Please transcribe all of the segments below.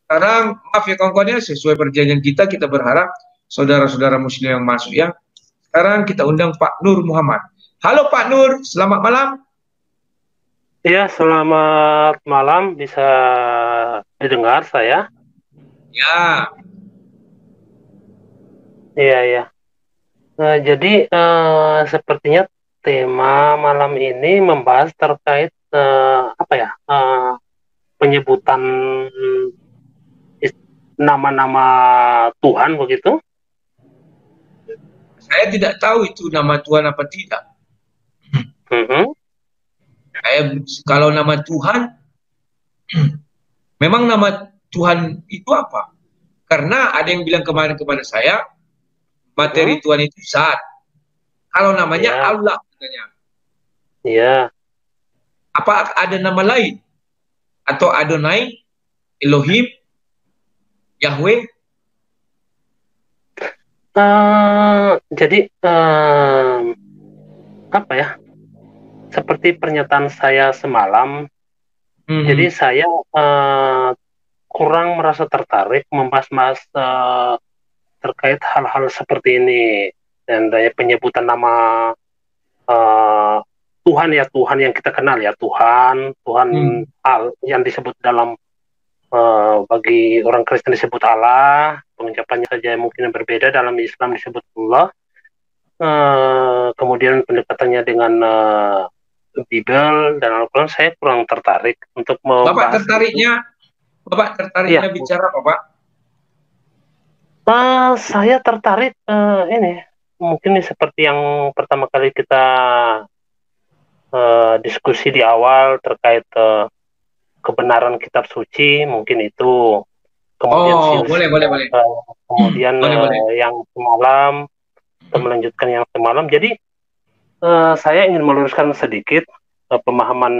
Sekarang maaf ya kawan-kawan ya, sesuai perjanjian kita berharap saudara-saudara muslim yang masuk ya. Sekarang kita undang Pak Nur Muhammad. Halo Pak Nur, selamat malam. Iya, selamat malam. Bisa didengar saya? Ya, Iya, iya. Jadi sepertinya tema malam ini membahas terkait apa ya? Penyebutan nama-nama Tuhan begitu. saya tidak tahu itu nama Tuhan apa tidak. Mhm. Kalau nama Tuhan, memang nama Tuhan itu apa? Karena ada yang bilang kemarin kepada saya, materi Mhm. Tuhan itu zat. Kalau namanya Iya, Allah katanya. iya. Apa ada nama lain? Atau Adonai, Elohim, Yahweh? Jadi apa ya? Seperti pernyataan saya semalam. Jadi Mhm. saya kurang merasa tertarik membahas-bahas terkait hal-hal seperti ini dan dari penyebutan nama eh, Tuhan ya, Tuhan yang kita kenal ya, Tuhan Tuhan Hmm. yang disebut dalam bagi orang Kristen disebut Allah, pengucapannya saja mungkin yang berbeda. Dalam Islam disebut Allah. Kemudian pendekatannya dengan Bible dan Al-Quran, saya kurang tertarik untuk Bapak membahas itu. tertariknya, Bapak tertariknya Iya, bicara apa, Pak? saya tertarik ini mungkin seperti yang pertama kali kita diskusi di awal terkait kebenaran kitab suci, mungkin itu. Kemudian Oh, boleh, boleh, silsilah, boleh. kemudian Boleh, boleh. yang semalam, atau melanjutkan yang semalam. Jadi saya ingin meluruskan sedikit pemahaman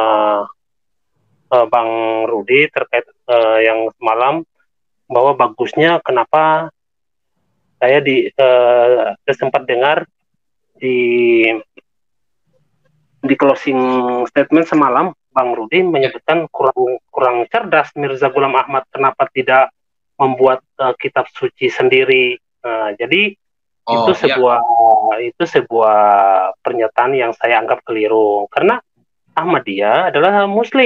Bang Rudi terkait yang semalam, bahwa bagusnya kenapa saya sempat dengar di closing statement semalam, Bang Rudi Ya. menyebutkan kurang kurang cerdas Mirza Ghulam Ahmad kenapa tidak membuat kitab suci sendiri. Jadi itu Oh, ya. sebuah pernyataan yang saya anggap keliru, karena Ahmadiyah adalah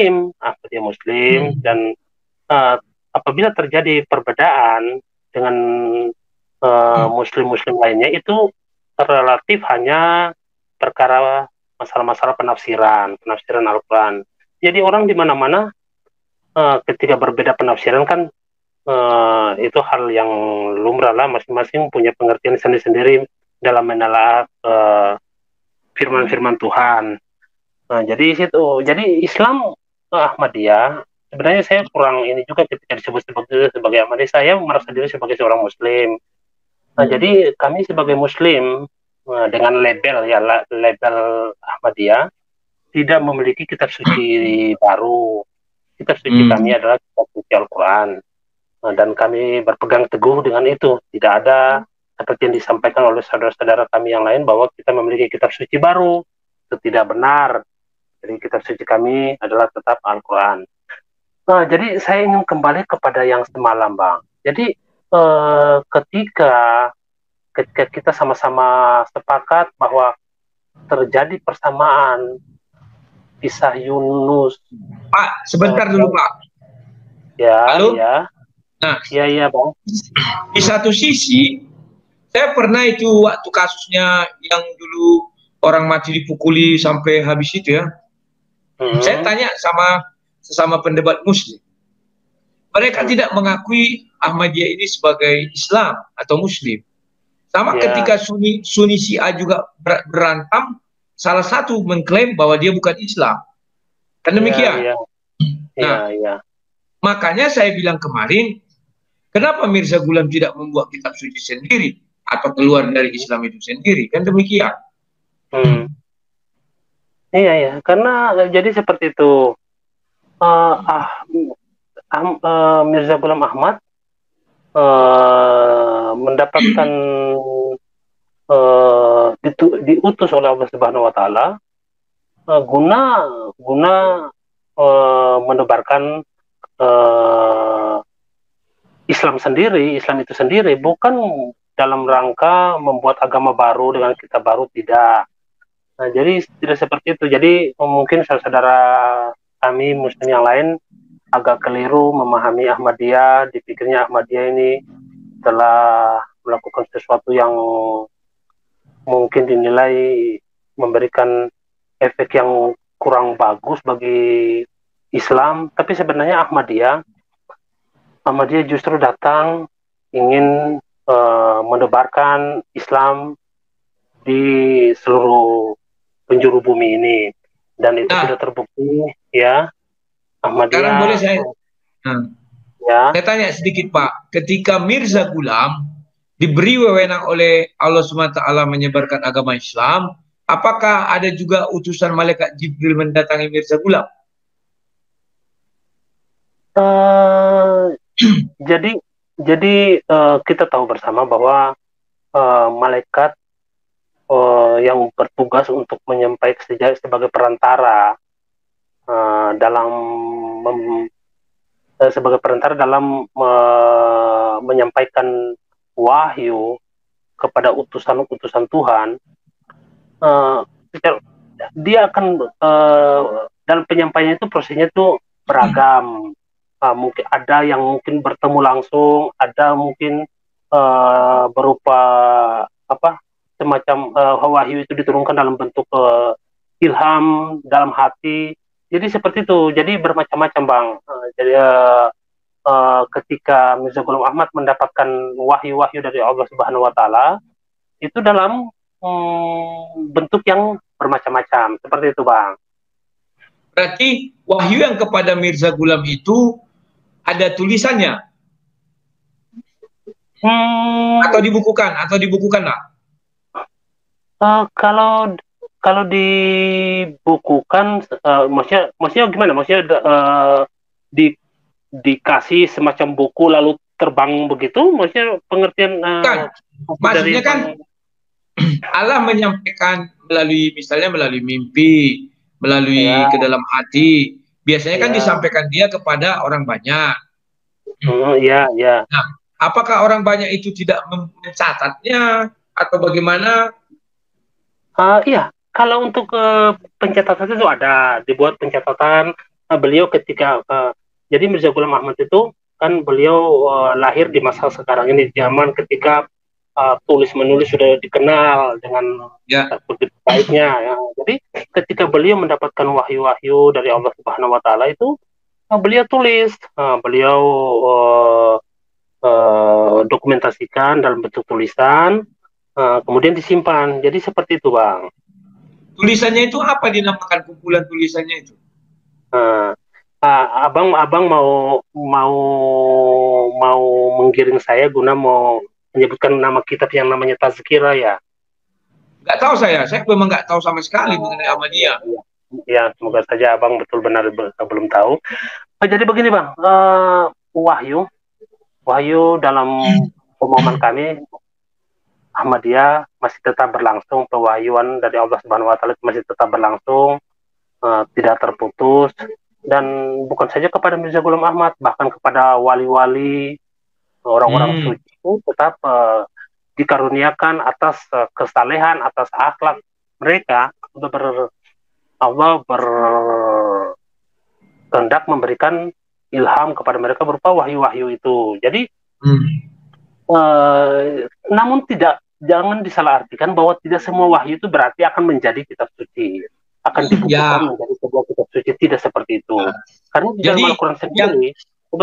Muslim Hmm. dan uh, apabila terjadi perbedaan dengan Hmm. Muslim-Muslim lainnya, itu relatif hanya perkara masalah-masalah penafsiran Al-Quran. Jadi orang di mana-mana ketika berbeda penafsiran kan itu hal yang lumrah lah, masing-masing punya pengertian sendiri-sendiri dalam menelaah firman-firman Tuhan. Nah, jadi Islam Ahmadiyah, sebenarnya saya kurang ini juga ketika disebut sebagai Ahmadiyah. Saya merasa diri sebagai seorang Muslim. Nah, jadi kami sebagai Muslim dengan label Ahmadiyah tidak memiliki kitab suci baru. Kitab suci Hmm. kami adalah kitab suci Al-Quran. Dan kami berpegang teguh dengan itu. Tidak ada seperti yang disampaikan oleh saudara-saudara kami yang lain bahwa kita memiliki kitab suci baru. Itu tidak benar. Jadi kitab suci kami adalah tetap Al-Quran. Nah, jadi saya ingin kembali kepada yang semalam, Bang. Jadi ketika kita sama-sama sepakat bahwa terjadi persamaan kisah Yunus, Pak, sebentar dulu, uh, Pak. ya, Halo? ya, Nah, ya, ya, Bang. di satu sisi, saya pernah itu waktu kasusnya yang dulu orang mati dipukuli sampai habis itu ya. Saya Hmm, tanya sama sesama pendebat Muslim. Mereka hmm, tidak mengakui Ahmadiyah ini sebagai Islam atau Muslim. Sama ya, ketika Sunni Syiah juga berantem, salah satu mengklaim bahwa dia bukan Islam. Kan ya, demikian. ya, ya, Nah, ya. makanya saya bilang kemarin, kenapa Mirza Ghulam tidak membuat kitab suci sendiri atau keluar dari Islam itu sendiri? Kan demikian. Hmm, iya, ya. Karena jadi seperti itu. Uh, ah, Mirza Ghulam Ahmad mendapatkan diutus oleh Allah Subhanahu Wa Taala guna guna menebarkan uh, Islam itu sendiri bukan dalam rangka membuat agama baru dengan kitab baru, tidak. Nah, jadi tidak seperti itu. Jadi mungkin saudara-saudara kami Muslim yang lain agak keliru memahami Ahmadiyah, dipikirnya Ahmadiyah ini telah melakukan sesuatu yang mungkin dinilai memberikan efek yang kurang bagus bagi Islam, tapi sebenarnya Ahmadiyah justru datang ingin menebarkan Islam di seluruh penjuru bumi ini, dan itu sudah terbukti ya. Ahmadiyah. Sekarang boleh saya tanya sedikit Pak, ketika Mirza Ghulam diberi wewenang oleh Allah SWT menyebarkan agama Islam, apakah ada juga utusan malaikat Jibril mendatangi Mirza Ghulam? Jadi kita tahu bersama bahwa malaikat yang bertugas untuk menyampaikan sebagai perantara dalam menyampaikan wahyu kepada utusan-utusan Tuhan, dia akan dalam penyampaiannya itu prosesnya itu beragam. Mungkin ada yang mungkin bertemu langsung, ada mungkin berupa semacam wahyu itu diturunkan dalam bentuk ilham dalam hati. Jadi seperti itu. Jadi bermacam-macam Bang. Jadi ketika Mirza Ghulam Ahmad mendapatkan wahyu-wahyu dari Allah Subhanahu Wa Taala itu dalam bentuk yang bermacam-macam. Seperti itu Bang. Berarti wahyu yang kepada Mirza Ghulam itu ada tulisannya? Atau dibukukan lah? Kalau dibukukan, maksudnya gimana? Maksudnya dikasih semacam buku lalu terbang begitu? Maksudnya pengertian? Maksudnya kan Allah menyampaikan misalnya melalui mimpi, melalui ke dalam hati. Biasanya kan disampaikan dia kepada orang banyak. Iya. Nah, apakah orang banyak itu tidak mencatatnya atau bagaimana? Iya, kalau untuk pencatatan itu ada, dibuat pencatatan beliau ketika jadi Mirza Ghulam Ahmad itu kan beliau lahir di masa sekarang ini, zaman ketika tulis menulis sudah dikenal dengan begitu baiknya ya. Jadi ketika beliau mendapatkan wahyu-wahyu dari Allah Subhanahu Wa Taala itu beliau tulis, beliau dokumentasikan dalam bentuk tulisan, kemudian disimpan. Jadi seperti itu Bang. Tulisannya itu apa dinamakan, kumpulan tulisannya itu? Abang mau menggiring saya guna mau menyebutkan nama kitab yang namanya Tazkirah ya? Nggak tahu saya memang nggak tahu sama sekali mengenai Ahmadiyah. Ya, semoga saja abang betul benar belum tahu. Jadi begini Bang, wahyu dalam pemahaman kami Ahmadiyah masih tetap berlangsung, pewahyuan dari Allah Subhanahu Wa Taala masih tetap berlangsung, tidak terputus, dan bukan saja kepada Mirza Ghulam Ahmad, bahkan kepada wali-wali, orang-orang suci itu tetap dikaruniakan atas kesalehan, atas akhlak mereka. Allah berkehendak memberikan ilham kepada mereka berupa wahyu-wahyu itu. Jadi namun jangan disalahartikan bahwa tidak semua wahyu itu berarti akan menjadi kitab suci, akan dibukukan menjadi sebuah kitab suci. Tidak seperti itu. Karena di dalam Al-Quran sendiri,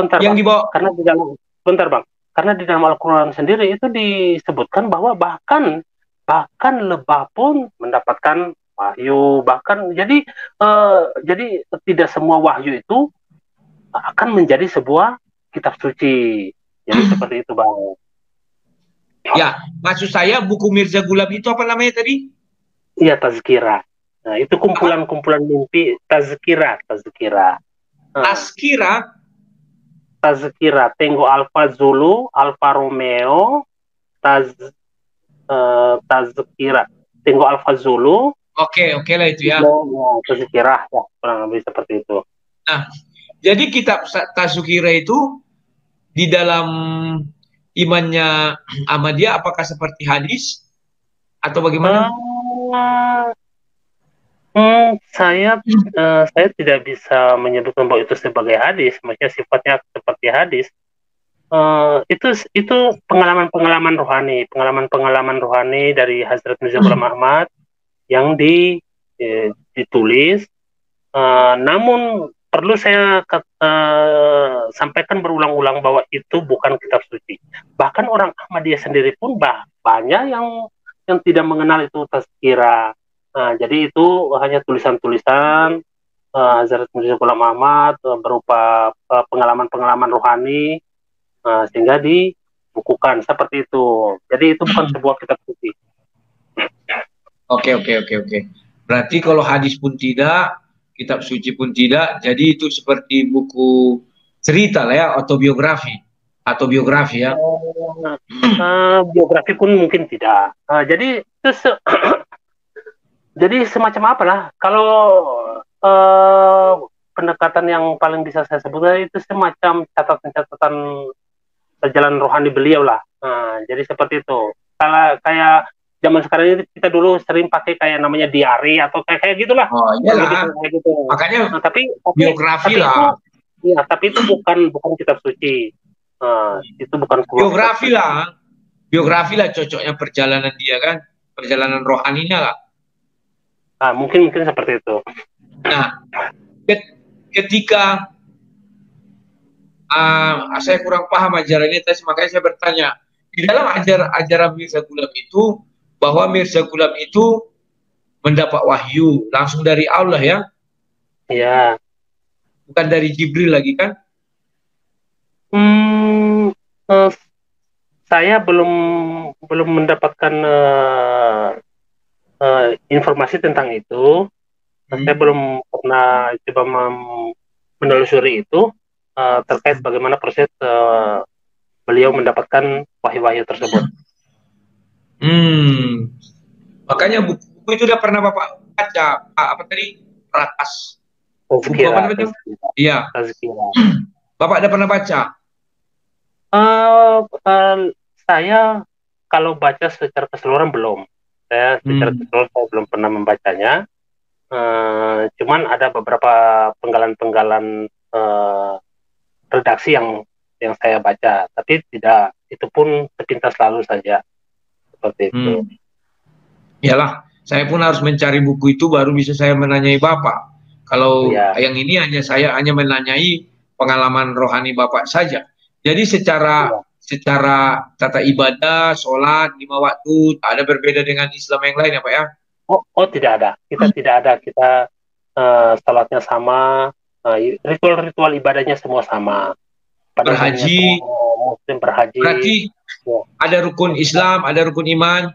karena di dalam Al-Quran sendiri itu disebutkan bahwa bahkan lebah pun mendapatkan wahyu. Jadi tidak semua wahyu itu akan menjadi sebuah kitab suci. Jadi seperti itu Bang. Ya, maksud saya buku Mirza Ghulam itu apa namanya tadi? Iya, Tazkirah. Nah, itu kumpulan-kumpulan mimpi. Tazkirah. Tazkirah. Tango Alfa Zulu, Alfa Romeo, Tazkirah. Tango Alfa Zulu. Oke lah itu ya. Tazkirah ya, kurang lebih seperti itu. Nah, jadi kitab Tazkirah itu di dalam imannya Ahmadiyah apakah seperti hadis atau bagaimana? Uh, saya tidak bisa menyebutkan bahwa itu sebagai hadis, maksudnya sifatnya seperti hadis. Itu pengalaman-pengalaman rohani, pengalaman-pengalaman rohani dari Hazrat Mirza Ghulam Ahmad yang ditulis. Namun perlu saya sampaikan berulang-ulang bahwa itu bukan kitab suci. Bahkan orang Ahmadiyah sendiri pun banyak yang tidak mengenal itu tazkirah. Jadi itu hanya tulisan-tulisan Hazrat Mirza Ghulam Ahmad berupa pengalaman-pengalaman rohani, sehingga dibukukan seperti itu. Jadi itu bukan sebuah kitab suci. Oke. Berarti kalau hadis pun tidak, kitab suci pun tidak, jadi itu seperti buku cerita lah ya, autobiografi atau biografi ya. Biografi pun mungkin tidak. Jadi itu jadi semacam apalah. Kalau pendekatan yang paling bisa saya sebutkan itu semacam catatan-catatan perjalanan rohani beliau lah. Jadi seperti itu. Kalau kayak zaman sekarang ini kita dulu sering pakai kayak namanya diary atau kayak gitulah. Oh iyalah. Gitu. Makanya tapi biografi lah. Tapi itu bukan kitab suci. Itu bukan biografi lah. Biografi lah cocoknya perjalanan dia kan, perjalanan rohaninya lah. Mungkin seperti itu. Nah, ketika saya kurang paham ajarannya, makanya saya bertanya, di dalam ajaran Mirza Ghulam itu, bahwa Mirza Ghulam itu mendapat wahyu langsung dari Allah ya? Iya. Bukan dari Jibril lagi kan? Saya belum mendapatkan informasi tentang itu. Saya belum pernah coba menelusuri itu terkait bagaimana proses beliau mendapatkan wahyu-wahyu tersebut. Makanya buku itu udah pernah Bapak baca, apa tadi? Ratas. Buku apa itu? Iya. Bapak udah pernah baca? Saya kalau baca secara keseluruhan belum. Saya secara keseluruhan saya belum pernah membacanya. Cuman ada beberapa penggalan-penggalan redaksi yang saya baca, tapi tidak, itu pun sepintas lalu saja seperti itu. Iyalah, saya pun harus mencari buku itu baru bisa saya menanyai Bapak. Kalau yang ini saya hanya menanyai pengalaman rohani Bapak saja. Jadi secara tata ibadah, sholat, 5 waktu, ada berbeda dengan Islam yang lain ya Pak ya? Oh tidak ada. Kita tidak ada. Kita sholatnya sama, ritual ibadahnya semua sama. Berhaji, Muslim berhaji. Berarti ada rukun Islam, ada rukun iman.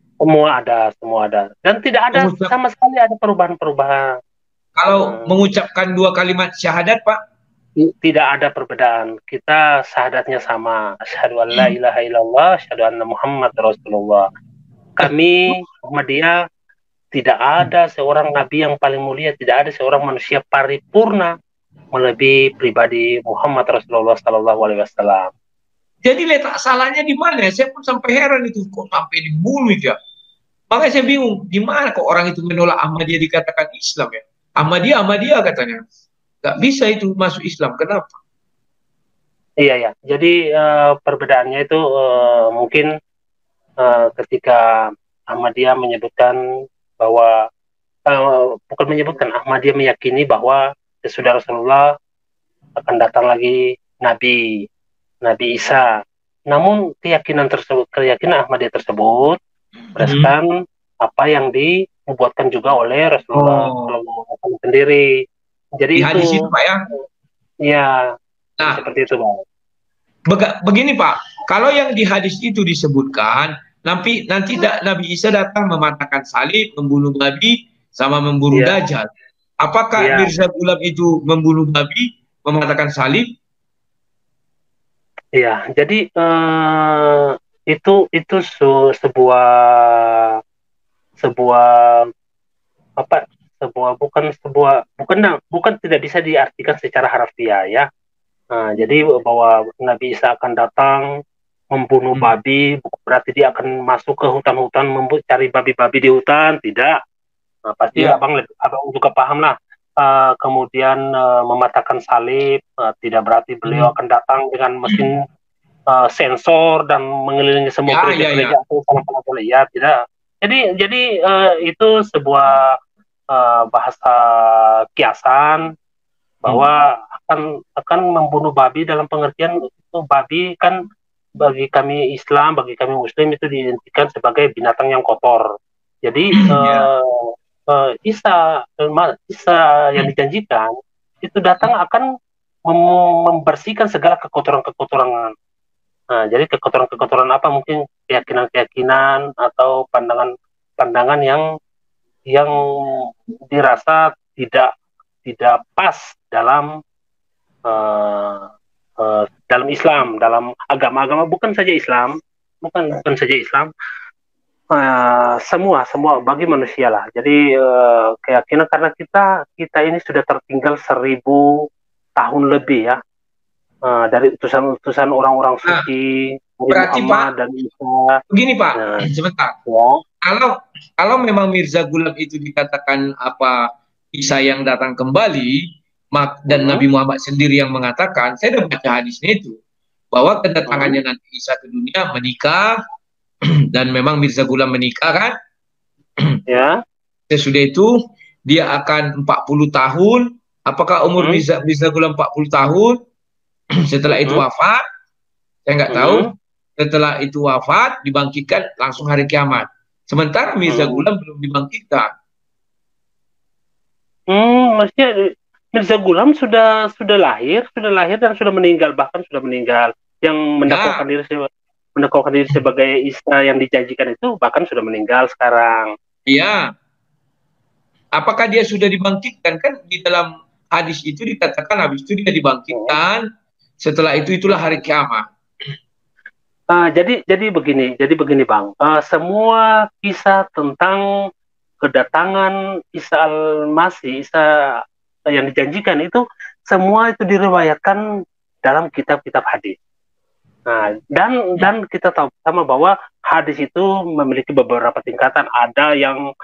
Semua ada. Dan tidak ada sama sekali ada perubahan-perubahan. Kalau mengucapkan 2 kalimat syahadat Pak? Tidak ada perbedaan. Kita syahadatnya sama. Asyhadu an la ilaha illallah, asyhadu anna Muhammad Rasulullah. Kami Muhammadiyah tidak ada seorang nabi yang paling mulia, tidak ada seorang manusia paripurna melebihi pribadi Muhammad Rasulullah Sallallahu Alaihi Wasallam. Jadi letak salahnya di mana? Saya pun sampai heran itu, kok sampai dibunuh ya. Makanya saya bingung, di mana kok orang itu menolak Ahmadiyah dikatakan Islam ya? Ahmadiyah katanya. Gak bisa itu masuk Islam, kenapa? Iya. Jadi perbedaannya itu mungkin ketika Ahmadiyah menyebutkan bahwa bukan menyebutkan, Ahmadiyah meyakini bahwa sesudah Rasulullah akan datang lagi Nabi Isa. Namun keyakinan Ahmadiyah tersebut berdasarkan apa yang dibuatkan juga oleh Rasulullah sendiri. Jadi di hadis itu Pak ya? Iya. Nah, seperti itu Pak. Begini Pak, kalau yang di hadis itu disebutkan nanti Nabi Isa datang mematahkan salib, membunuh Nabi, sama membunuh Dajjal. Apakah Mirza Ghulam itu membunuh Nabi, mematahkan salib? Iya, jadi itu sebuah bukan tidak bisa diartikan secara harfiah ya. Jadi bahwa Nabi Isa akan datang membunuh babi, berarti dia akan masuk ke hutan-hutan mencari babi-babi di hutan, tidak. Pasti abang juga paham lah. Kemudian mematahkan salib, tidak berarti beliau akan datang dengan mesin sensor dan mengelilingi semua gereja-gereja atau ya tidak. Jadi itu sebuah bahasa kiasan bahwa akan membunuh babi dalam pengertian itu, babi kan bagi kami Islam, bagi kami Muslim itu diidentikan sebagai binatang yang kotor. Jadi Isa yang dijanjikan itu datang akan membersihkan segala kekotoran-kekotoran. Nah, jadi kekotoran-kekotoran apa, mungkin keyakinan-keyakinan atau pandangan yang dirasa tidak pas dalam dalam Islam, dalam agama-agama, bukan saja Islam, semua bagi manusia lah. Jadi keyakinan, karena kita ini sudah tertinggal 1000 tahun lebih ya, dari utusan orang-orang suci, berarti Muhammad Pak, dan Isa. Begini Pak, sebentar. Ya. Kalau memang Mirza Ghulam itu dikatakan Isa yang datang kembali, dan Nabi Muhammad sendiri yang mengatakan, saya sudah baca hadisnya itu, bahwa kedatangannya nanti Isa ke dunia menikah, dan memang Mirza Ghulam menikah kan? Ya. Sesudah itu dia akan 40 tahun. Apakah umur Mirza Ghulam 40 tahun? Setelah itu wafat, saya nggak tahu. Setelah itu wafat, dibangkitkan langsung hari kiamat. Sementara Mirza Ghulam belum dibangkitkan. Maksudnya Mirza Ghulam sudah lahir dan sudah meninggal, bahkan sudah meninggal. Yang mendeklarasikan diri sebagai Isa yang dijanjikan itu bahkan sudah meninggal sekarang. Iya. Apakah dia sudah dibangkitkan? Kan di dalam hadis itu dikatakan habis itu dia dibangkitkan. Setelah itu itulah hari kiamat. Jadi begini Bang, semua kisah tentang kedatangan Isa Al-Masih, Isa yang dijanjikan itu semua itu diriwayatkan dalam kitab-kitab hadis. Nah, dan kita tahu sama bahwa hadis itu memiliki beberapa tingkatan. Ada yang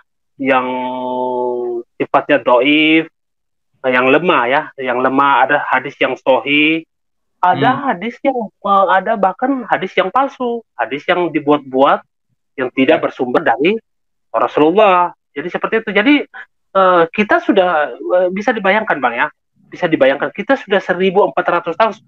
sifatnya doif, yang lemah ya, ada hadis yang sahih, ada hadis yang bahkan hadis yang palsu, hadis yang dibuat-buat, yang tidak bersumber dari Rasulullah. Jadi seperti itu. Jadi kita sudah bisa dibayangkan Bang ya, kita sudah 1400 tahun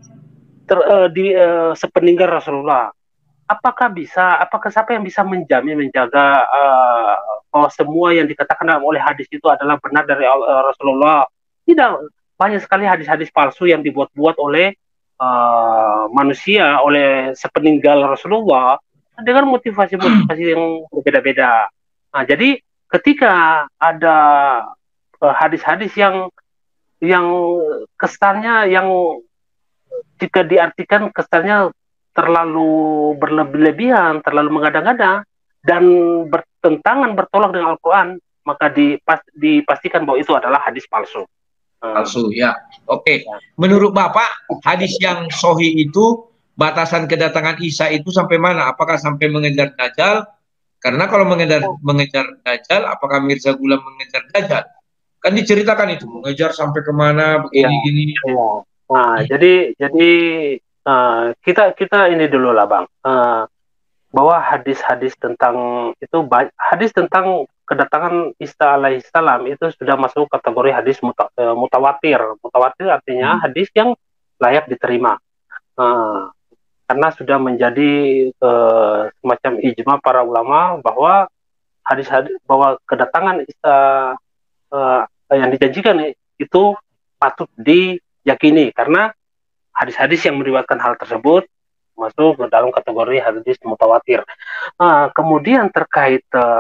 sepeninggal Rasulullah. Apakah siapa yang bisa menjaga bahwa semua yang dikatakan oleh hadis itu adalah benar dari Rasulullah? Tidak. Banyak sekali hadis-hadis palsu yang dibuat-buat oleh manusia, oleh sepeninggal Rasulullah, dengan motivasi-motivasi yang berbeda-beda. Nah, jadi ketika ada hadis-hadis yang kesannya, yang jika diartikan kesannya terlalu berlebihan, terlalu mengada-ngada, dan bertolak dengan Al-Quran, maka dipastikan bahwa itu adalah hadis palsu. Palsu, ya. Oke. Menurut Bapak, hadis yang sahih itu, batasan kedatangan Isa itu sampai mana? Apakah sampai mengejar Dajjal? Karena kalau mengejar Dajjal, apakah Mirza Ghulam mengejar Dajjal? Kan diceritakan itu, mengejar sampai kemana, begini-gini. Ya. Nah, jadi kita ini dulu lah Bang, bahwa hadis-hadis tentang itu, hadis tentang kedatangan Isa alaihissalam itu sudah masuk kategori hadis mutawatir. Mutawatir artinya hadis yang layak diterima, karena sudah menjadi semacam ijma para ulama bahwa hadis-hadis bahwa kedatangan Isa yang dijanjikan itu patut diyakini, karena hadis-hadis yang meriwayatkan hal tersebut masuk ke dalam kategori hadis mutawatir. Kemudian terkait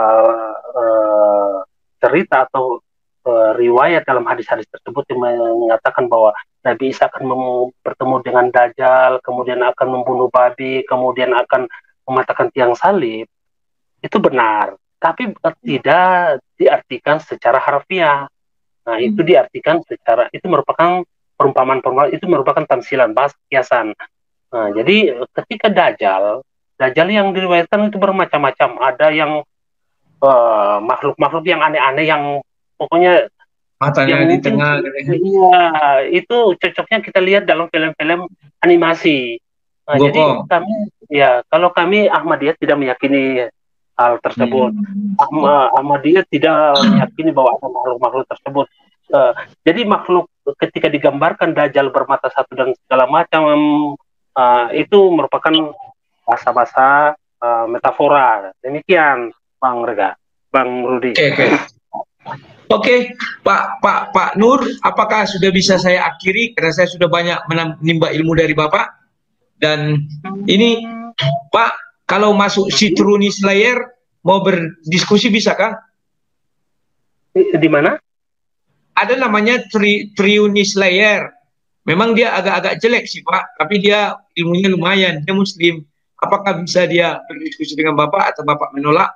cerita atau riwayat dalam hadis-hadis tersebut yang mengatakan bahwa Nabi Isa akan bertemu dengan Dajjal, kemudian akan membunuh babi, kemudian akan mematahkan tiang salib, itu benar, tapi tidak diartikan secara harfiah. Nah, itu diartikan itu merupakan perumpamaan-perumpamaan itu merupakan tamsilan, bahasa kiasan. Nah, jadi ketika Dajjal yang diriwayatkan itu bermacam-macam. Ada yang makhluk-makhluk yang aneh-aneh, yang pokoknya Matanya yang di mungkin tengah gitu ya. iya, itu cocoknya kita lihat dalam film-film animasi. Nah, jadi Gokong. kalau kami Ahmadiyah tidak meyakini hal tersebut. Ahmadiyah tidak meyakini bahwa ada makhluk-makhluk tersebut. Jadi makhluk ketika digambarkan Dajjal bermata satu dan segala macam, itu merupakan bahasa-bahasa metafora. Demikian, Bang Rega, Bang Rudi. Oke, Pak Nur, apakah sudah bisa saya akhiri karena saya sudah banyak menimba ilmu dari Bapak? Dan ini Pak, kalau masuk Citruni Slayer mau berdiskusi bisa kah? Di mana? Ada namanya Triuni Slayer. Memang dia agak-agak jelek sih Pak, tapi dia ilmunya lumayan, dia Muslim. Apakah bisa dia berdiskusi dengan Bapak atau Bapak menolak?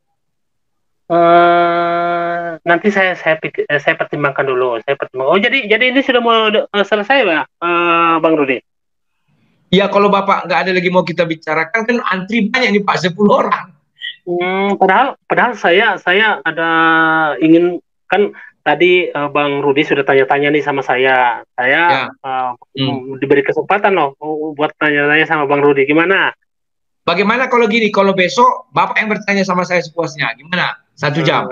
Nanti saya pertimbangkan dulu. Oh, jadi ini sudah mau selesai, Pak, Bang Rudi? Ya, kalau Bapak nggak ada lagi mau kita bicarakan, kan antri banyak nih Pak, 10 orang. Padahal saya ada ingin, kan tadi Bang Rudi sudah tanya-tanya nih sama saya. Saya diberi kesempatan loh buat tanya-tanya sama Bang Rudi. Gimana? Bagaimana kalau gini, kalau besok Bapak yang bertanya sama saya sepuasnya, gimana? 1 jam.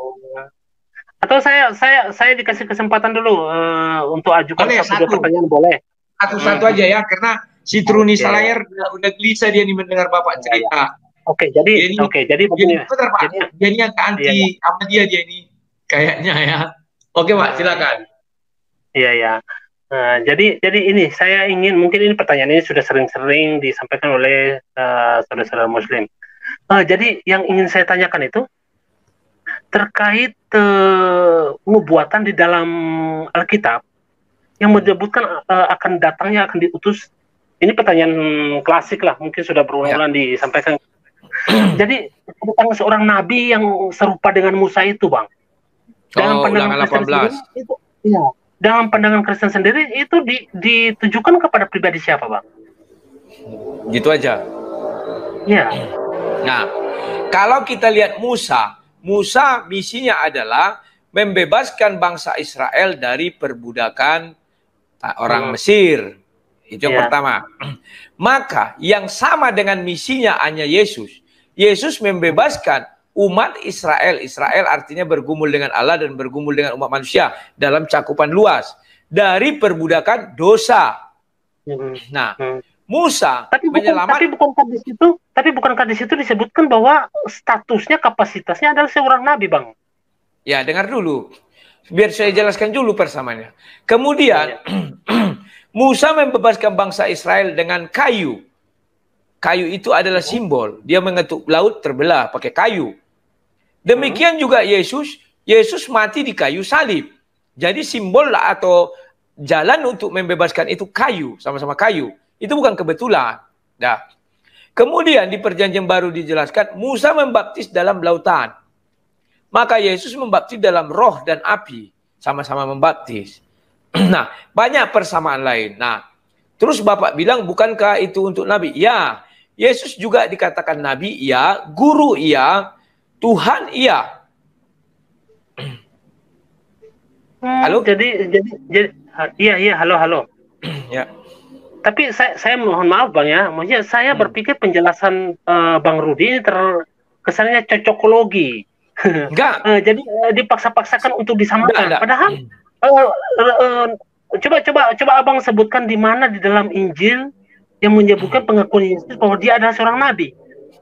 Atau saya dikasih kesempatan dulu untuk ajukan satu pertanyaan, boleh? Satu-satu aja ya, karena si Truni Slayer udah gelisah dia nih mendengar Bapak cerita. Jadi begini. Jadi yang anti sama dia ini kayaknya ya. Oke Pak, silakan. Iya. Jadi ini saya ingin, mungkin ini pertanyaan ini sudah sering-sering disampaikan oleh saudara-saudara Muslim. Jadi yang ingin saya tanyakan itu terkait nubuatan di dalam Alkitab yang menyebutkan akan datangnya, akan diutus. Ini pertanyaan klasik lah, mungkin sudah berulang-ulang disampaikan. Jadi tentang seorang nabi yang serupa dengan Musa itu, Bang. Dalam pandangan Kristen sendiri itu, dalam pandangan Kristen sendiri itu ditujukan kepada pribadi siapa, Bang? Gitu aja. Iya. Nah, kalau kita lihat Musa misinya adalah membebaskan bangsa Israel dari perbudakan orang Mesir. Itu yang pertama. Maka yang sama dengan misinya hanya Yesus. Yesus membebaskan umat Israel. Israel artinya bergumul dengan Allah dan bergumul dengan umat manusia dalam cakupan luas dari perbudakan dosa. Nah, Musa menyelamatkan. Tapi bukankah di situ disebutkan bahwa statusnya, kapasitasnya adalah seorang nabi, Bang? Ya, dengar dulu. Biar saya jelaskan dulu persamaannya. Kemudian Musa membebaskan bangsa Israel dengan kayu. Kayu itu adalah simbol. Dia mengetuk laut terbelah pakai kayu. Demikian juga Yesus. Yesus mati di kayu salib. Jadi simbol lah atau jalan untuk membebaskan itu kayu. Sama-sama kayu. Itu bukan kebetulan. Nah, kemudian di perjanjian baru dijelaskan Musa membaptis dalam lautan. Maka Yesus membaptis dalam roh dan api. Sama-sama membaptis. Nah, banyak persamaan lain. Nah, terus Bapak bilang, bukankah itu untuk Nabi? Ya, Yesus juga dikatakan Nabi, ya. Guru, ya. Tuhan, iya. Halo? Jadi, iya, halo. Ya. Tapi saya mohon maaf, Bang, ya. Maksudnya saya berpikir penjelasan Bang Rudi ini kesannya cocokologi. Enggak. Jadi dipaksa-paksakan untuk disamakan. Enggak. Padahal coba Abang sebutkan di mana di dalam Injil yang menyebutkan pengakuan Yesus bahwa dia adalah seorang nabi.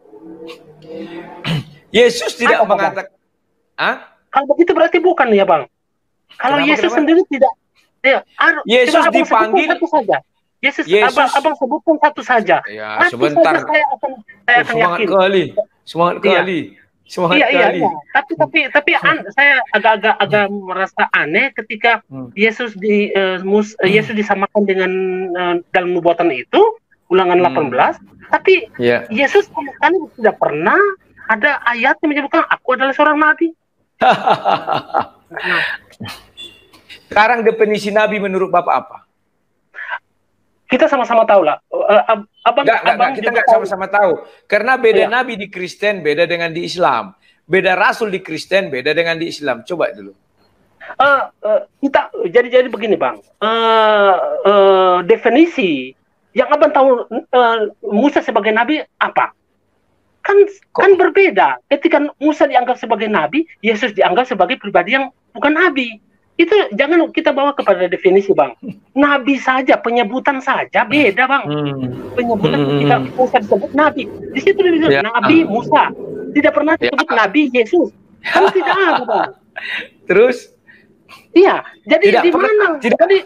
Yesus tidak mengatakan. Kalau begitu berarti bukan ya, Bang. Kalau Yesus sendiri tidak. Ya, Yesus dipanggil satu saja. Yesus. Abang sebutkan satu saja. Ya, sebentar. Saya akan yakin. Semangat kali. Iya. Tapi saya agak merasa aneh ketika Yesus disamakan dengan dalam nubuatan itu, Ulangan 18, tapi Yesus sama sekali tidak pernah ada ayat yang menyebutkan aku adalah seorang nabi. Sekarang definisi Nabi menurut Bapak apa? Kita sama-sama tahu lah. Abang kita nggak sama-sama tahu. Karena beda Nabi di Kristen, beda dengan di Islam. Beda Rasul di Kristen, beda dengan di Islam. Coba dulu. Kita jadi begini, Bang. Definisi yang Abang tahu Musa sebagai Nabi apa? Kan berbeda. Ketika Musa dianggap sebagai Nabi, Yesus dianggap sebagai pribadi yang bukan Nabi. Itu jangan kita bawa kepada definisi, Bang. Nabi saja, penyebutan saja beda, Bang. Penyebutan ketika Musa disebut Nabi. Di situ disebut Nabi Musa. Tidak pernah disebut Nabi Yesus. Kan tidak ada, Bang. Terus? Iya, jadi di mana?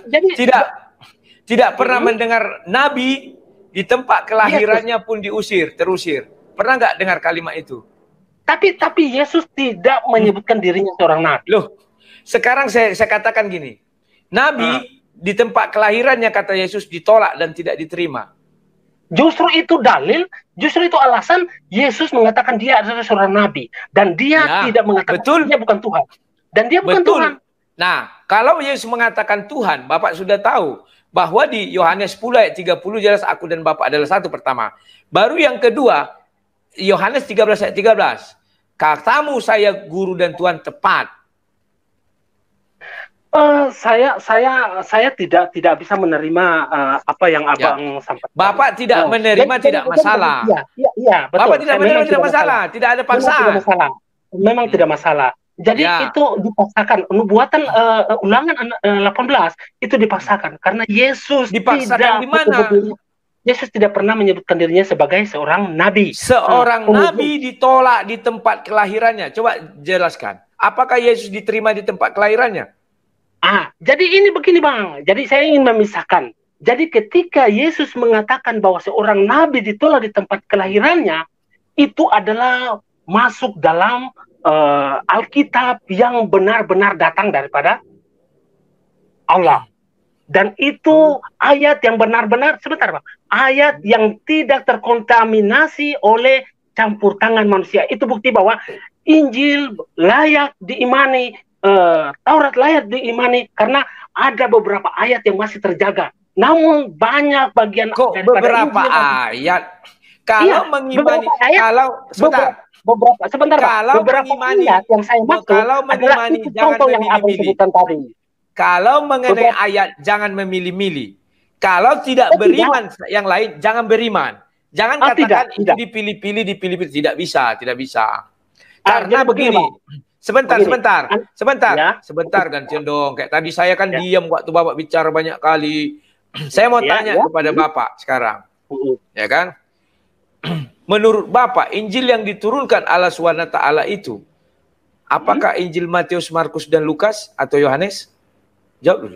Tidak pernah mendengar Nabi di tempat kelahirannya pun terusir. Pernah nggak dengar kalimat itu? Tapi Yesus tidak menyebutkan dirinya seorang Nabi. Loh, sekarang saya katakan gini, Nabi di tempat kelahirannya kata Yesus ditolak dan tidak diterima. Justru itu dalil, justru itu alasan Yesus mengatakan dia adalah seorang Nabi. Dan dia tidak mengatakan dia bukan Tuhan. Dan dia bukan Tuhan. Nah, kalau Yesus mengatakan Tuhan, Bapak sudah tahu bahwa di Yohanes 10 ayat 30 jelas aku dan Bapak adalah satu pertama. Baru yang kedua, Yohanes 13 ayat 13. Katamu saya guru dan Tuhan tepat. Saya tidak bisa menerima apa yang Abang sampaikan. Bapak tidak menerima tidak masalah. Iya, betul. Bapak tidak menerima tidak masalah. Tidak ada paksaan. Memang tidak masalah. Jadi itu dipaksakan. Nubuatan Ulangan 18 itu dipaksakan karena Yesus dipaksakan di mana? Yesus tidak pernah menyebutkan dirinya sebagai seorang nabi. Seorang nabi ditolak di tempat kelahirannya. Coba jelaskan. Apakah Yesus diterima di tempat kelahirannya? Jadi ini begini, Bang. Jadi saya ingin memisahkan. Jadi ketika Yesus mengatakan bahwa seorang nabi ditolak di tempat kelahirannya, itu adalah masuk dalam Alkitab yang benar-benar datang daripada Allah. Dan itu ayat yang benar-benar, sebentar, Bang. Ayat yang tidak terkontaminasi oleh campur tangan manusia. Itu bukti bahwa Injil layak diimani, Taurat layak diimani karena ada beberapa ayat yang masih terjaga. Namun banyak bagian beberapa ayat kalau mengimani beberapa ayat yang saya maksud adalah itu contoh yang Abang sebutkan tadi. Kalau mengenai ayat jangan memilih-milih. Kalau tidak beriman yang lain jangan beriman. Jangan katakan itu dipilih-pilih tidak bisa. Karena begini. Sebentar gantian dong. Kayak tadi saya kan diam waktu Bapak bicara banyak kali. Saya mau tanya kepada Bapak sekarang. Ya kan? Menurut Bapak, Injil yang diturunkan Allah SWT itu, apakah Injil Matius, Markus, dan Lukas atau Yohanes? Jawab dulu.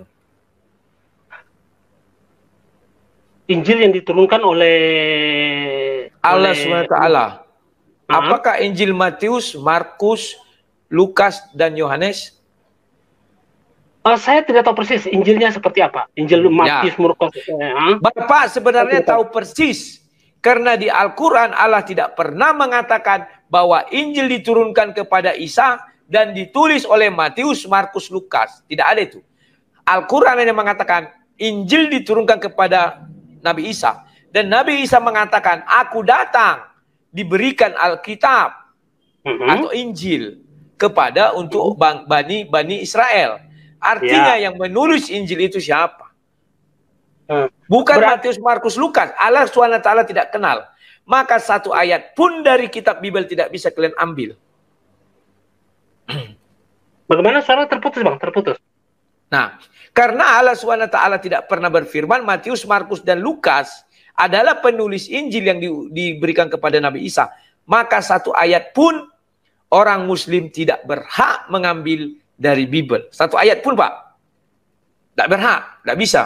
Injil yang diturunkan oleh Allah SWT. Apakah Injil Matius, Markus, Lukas, dan Yohanes? Saya tidak tahu persis Injilnya seperti apa. Injil Matius, Markus. Bapak sebenarnya tahu persis. Karena di Al-Quran Allah tidak pernah mengatakan bahwa Injil diturunkan kepada Isa dan ditulis oleh Matius, Markus, Lukas. Tidak ada itu. Al-Quran hanya mengatakan Injil diturunkan kepada Nabi Isa. Dan Nabi Isa mengatakan, aku datang diberikan Alkitab atau Injil kepada untuk Bani Israel. Artinya yang menulis Injil itu siapa? Bukan Matius, Markus, Lukas. Allah SWT tidak kenal. Maka satu ayat pun dari kitab Bible tidak bisa kalian ambil. Bagaimana suara terputus, Bang? Terputus. Nah, karena Allah SWT tidak pernah berfirman, Matius, Markus, dan Lukas adalah penulis Injil yang diberikan kepada Nabi Isa. Maka satu ayat pun orang Muslim tidak berhak mengambil dari Bible. Satu ayat pun, Pak. Tidak berhak, tidak bisa.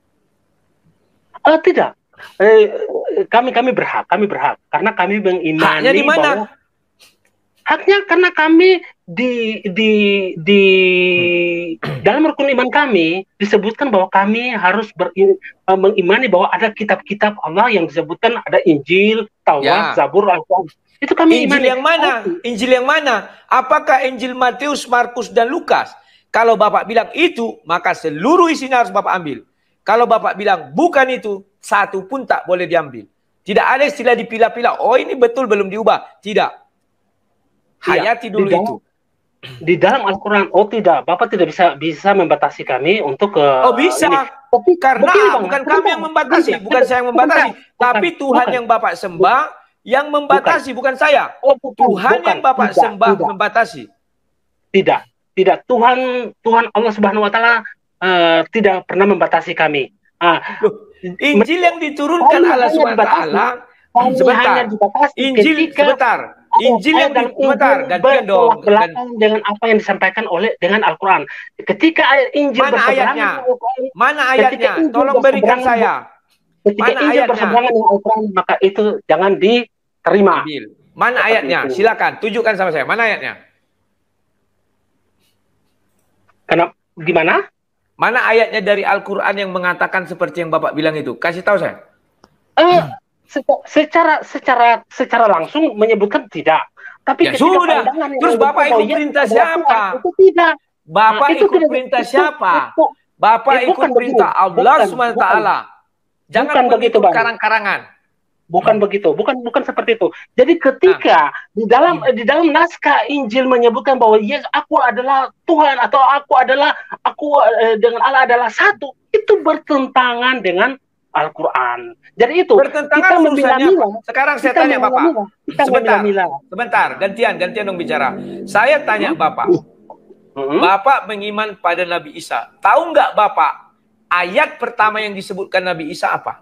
Tidak. Kami berhak, karena kami mengimani. Haknya di mana? Bahwa haknya karena kami di dalam rukun iman kami disebutkan bahwa kami harus mengimani bahwa ada kitab-kitab Allah yang disebutkan ada Injil, Taurat, Zabur, Al-Quran. Itu kami Injil imani. Yang mana? Injil yang mana? Apakah Injil Matius, Markus, dan Lukas? Kalau Bapak bilang itu, maka seluruh isinya harus Bapak ambil. Kalau Bapak bilang bukan itu, satu pun tak boleh diambil. Tidak ada istilah dipilah-pilah. Oh ini betul belum diubah. Tidak. Hayati dulu itu. Di dalam Al-Quran, oh tidak, Bapak tidak bisa membatasi kami untuk ke. Oh bisa. Ini. Tapi karena bukan kami yang membatasi, bukan saya yang membatasi, tapi Tuhan yang Bapak sembah yang membatasi, bukan saya. Oh, Tuhan yang Bapak sembah membatasi. Tidak. Tuhan Allah Subhanahu Wa Taala tidak pernah membatasi kami. Injil yang diturunkan Allah Subhanahu Wa Taala. Sebentar. Injil sebentar. Injil yang sebentar, gantian dong. Dengan apa yang disampaikan dengan Al-Quran. Ketika ayat Injil mana ayatnya? Tolong berikan saya. Ketika Injil berseberangan dengan Al-Quran, maka itu jangan diterima. Mana ayatnya? Silakan, tunjukkan sama saya. Mana ayatnya? Kenapa? Gimana? Mana ayatnya dari Al-Quran yang mengatakan seperti yang Bapak bilang itu? Kasih tahu saya. Secara langsung menyebutkan tidak. Tapi ya sudah. Terus Bapak ikut perintah siapa? Itu tidak. Bapak ikut perintah siapa? Bapak ikut perintah Allah SWT. Jangan begitu karang-karangan. Bukan begitu, bukan seperti itu. Jadi ketika di dalam naskah Injil menyebutkan bahwa Yesus aku adalah Tuhan atau aku dengan Allah adalah satu, itu bertentangan dengan Al-Quran. Jadi itu bertentangan urusannya. Sekarang saya tanya Bapak. Sebentar, gantian dong bicara. Saya tanya Bapak. Bapak mengiman pada Nabi Isa. Tahu nggak Bapak ayat pertama yang disebutkan Nabi Isa apa?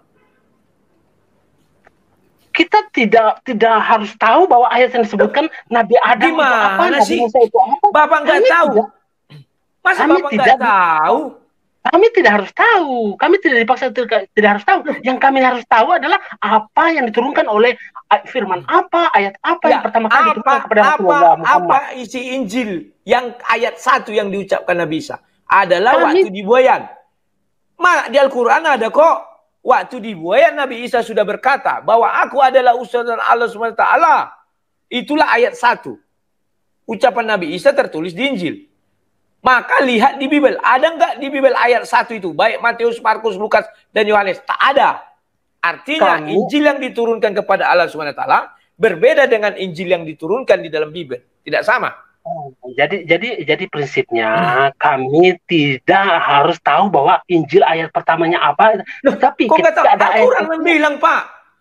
Kita tidak harus tahu bahwa ayat yang disebutkan Nabi Adam itu apa, Nabi Musa itu apa. Bapak nggak tahu. Masa Bapak nggak tahu? Kami tidak harus tahu. Kami tidak dipaksa tidak harus tahu. Yang kami harus tahu adalah apa yang diturunkan oleh firman apa, ayat apa yang pertama kali diturunkan kepada Rasulullah Muhammad. Apa isi Injil yang ayat 1 yang diucapkan Nabi Isa? Adalah waktu dibuayan. Di Al-Quran ada kok. Waktu dibuayan Nabi Isa sudah berkata bahwa aku adalah utusan Allah SWT. Itulah ayat 1. Ucapan Nabi Isa tertulis di Injil. Maka lihat di Bible. Ada nggak di Bible ayat 1 itu? Baik Matius, Markus, Lukas, dan Yohanes. Tak ada. Artinya Injil yang diturunkan kepada Allah SWT berbeda dengan Injil yang diturunkan di dalam Bible. Tidak sama. Jadi prinsipnya kami tidak harus tahu bahwa Injil ayat pertamanya apa. Tapi ketika ada Al-Quran bilang Pak,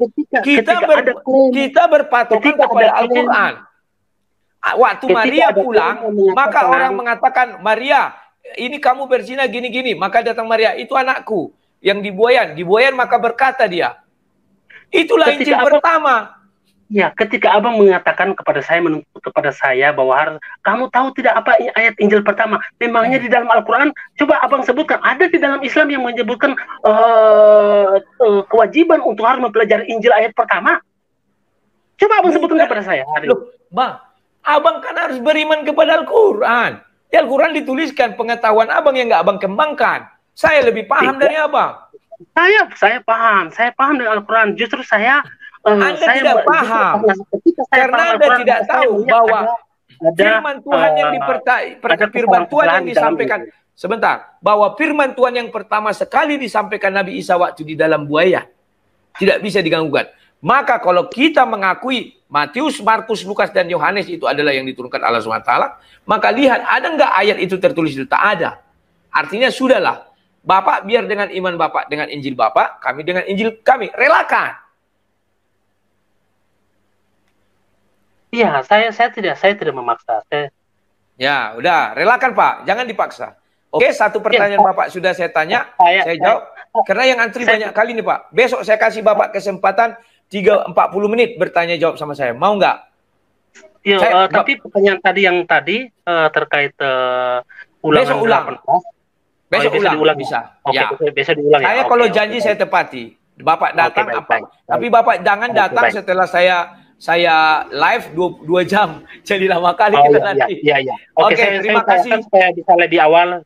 kita berpatokan kepada Al-Quran. Waktu Maria pulang, maka orang mengatakan, Maria, ini kamu berzina gini-gini. Maka datang Maria, itu anakku yang dibuayan maka berkata dia. Itulah Injil pertama. Ya, ketika Abang mengatakan kepada saya bahwa harus kamu tahu tidak apa ayat Injil pertama, memangnya di dalam Al-Quran, coba Abang sebutkan, ada di dalam Islam yang menyebutkan kewajiban untuk harus mempelajari Injil ayat pertama? Coba Abang sebutkan kepada saya hari ini. Loh, Bang, Abang kan harus beriman kepada Al-Quran. Di Al-Quran dituliskan pengetahuan Abang yang nggak Abang kembangkan. Saya lebih paham dari Abang. Saya paham dengan Al-Quran. Justru saya Anda tidak paham karena Anda tidak tahu bahwa firman Tuhan yang firman Tuhan yang disampaikan sebentar, bahwa firman Tuhan yang pertama sekali disampaikan Nabi Isa waktu di dalam buaya tidak bisa diganggukan. Maka kalau kita mengakui Matius, Markus, Lukas, dan Yohanes itu adalah yang diturunkan Allah SWT, maka lihat ada nggak ayat itu tertulis itu? Tak ada. Artinya sudahlah, Bapak biar dengan iman Bapak dengan Injil Bapak, kami dengan Injil kami, relakan. Iya, saya tidak memaksa. Ya, udah, relakan Pak, jangan dipaksa. Oke, satu pertanyaan Bapak sudah saya tanya, saya jawab. Karena yang antri banyak kali nih Pak. Besok saya kasih Bapak kesempatan 40 menit bertanya jawab sama saya. Mau nggak? Ya, tapi pertanyaan tadi terkait besok ulang. Besok ulang bisa. Oke, ya. Besok diulang ya. Saya kalau janji saya tepati. Bapak datang tapi Bapak jangan datang setelah saya live 2 jam. Jadi lama kali kita nanti. Iya. Oke, terima kasih. Supaya bisa lebih awal,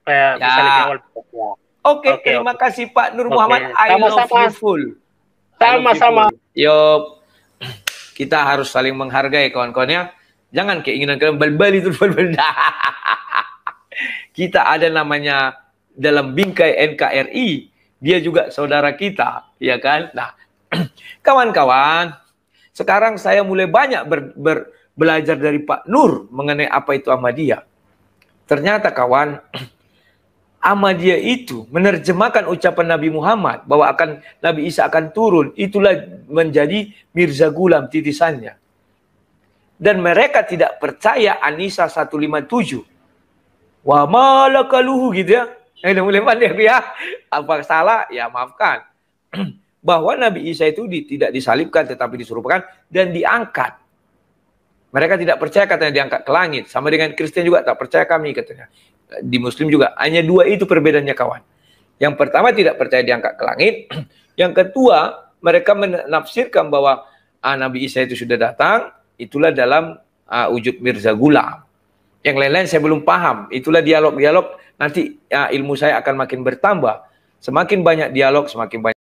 Oke, terima kasih Pak Nur Muhammad. I love you full. Sama-sama. Yo, kita harus saling menghargai kawan-kawannya. Jangan keinginan kalian bal-bal itu. kita ada namanya dalam bingkai NKRI, dia juga saudara kita, ya kan? Nah, kawan-kawan, sekarang saya mulai banyak belajar dari Pak Nur mengenai apa itu Ahmadiyah. Ternyata kawan, Ahmadiyah itu menerjemahkan ucapan Nabi Muhammad bahwa Nabi Isa akan turun, itulah menjadi Mirza Ghulam titisannya. Dan mereka tidak percaya An-Nisa 157. Wa malakaluhu gitu ya. Mulai pandai ya. Apa salah? Ya maafkan. Bahwa Nabi Isa itu tidak disalibkan tetapi diserupakan dan diangkat. Mereka tidak percaya katanya diangkat ke langit. Sama dengan Kristen juga tak percaya kami katanya. Di Muslim juga. Hanya dua itu perbedaannya kawan. Yang pertama tidak percaya diangkat ke langit. Yang kedua mereka menafsirkan bahwa Nabi Isa itu sudah datang. Itulah dalam wujud Mirza Ghulam. Yang lain-lain saya belum paham. Itulah dialog-dialog. Nanti ilmu saya akan makin bertambah. Semakin banyak dialog, semakin banyak